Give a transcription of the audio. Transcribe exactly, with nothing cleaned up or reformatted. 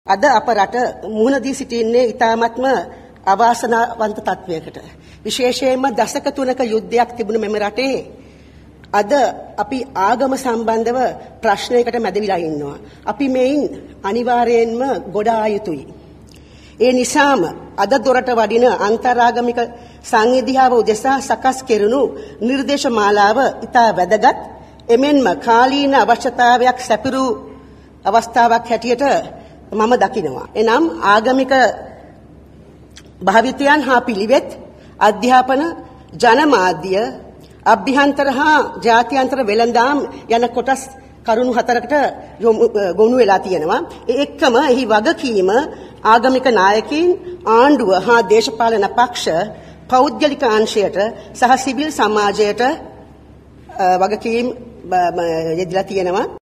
අද අප රට මුහුණ දී සිටින්නේ ඉතාමත්ම අවාසනාවන්ත තත්වයකට. විශේෂයෙන්ම දශක තුනක යුද්ධයක් තිබුණ මෙම රටේ අද අපි ආගම සම්බන්ධව ප්‍රශ්නයකට මැද විලා ඉන්නවා. අපි මේන් අනිවාර්යයෙන්ම ගොඩ ආ යුතුයි. ඒ නිසාම අද දොරට වඩින අන්තරාගමික සංවිධාව උදෙසා සකස් කෙරුණු නිර්දේශ මාලාව ඉතා වැදගත්. එමෙන්ම කාලීන අවශ්‍යතාවයක් සැපිරු අවස්ථාවක් හැටියට මම දකිනවා. එනම් ආගමික භාවිතයන් හා පිළිවෙත් අධ්‍යාපන ජනමාධ්‍ය අභ්‍යන්තර හා ජාත්‍යන්තර වෙළඳාම් යන කොටස් කරුණු හතරකට ගොනු වෙලා තියෙනවා. ඒ එක්කම එහි වගකීම ආගමික නායකයින් ආණ්ඩුව හා දේශපාලන පක්ෂ පෞද්ගලික අංශයට සහ සිවිල් සමාජයට වගකීම් යෙදලා තියෙනවා.